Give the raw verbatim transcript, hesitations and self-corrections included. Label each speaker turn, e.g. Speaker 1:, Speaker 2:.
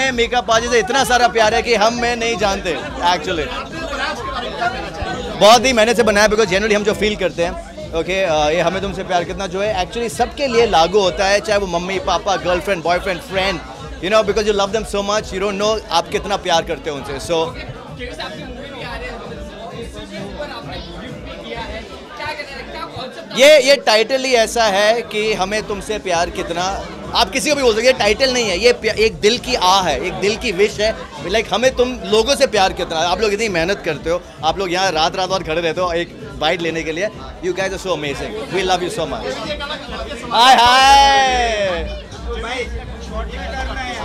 Speaker 1: मीका पाजी से इतना सारा प्यार है कि हम मैं नहीं जानते एक्चुअली। बहुत ही मेहनत से बनाया बिकॉज जनरली हम जो फील करते हैं ओके okay, ये हमें तुमसे प्यार कितना जो है एक्चुअली सबके लिए लागू होता है, चाहे वो mummy papa girlfriend boyfriend friend you know because you love them so much, you don't know आप कितना प्यार करते हो उनसे। सो so, ये ये टाइटल ही ऐसा है कि हमें तुमसे प्यार कितना, आप किसी को भी बोल सकते हैं, टाइटल नहीं है ये, एक दिल की आह है, एक दिल की विश है लाइक हमें तुम लोगों से प्यार कितना। आप लोग इतनी मेहनत करते हो, आप लोग यहाँ रात रात और खड़े रहते हो एक बाइट लेने के लिए। You guys are so amazing, we love you so much. Hi hi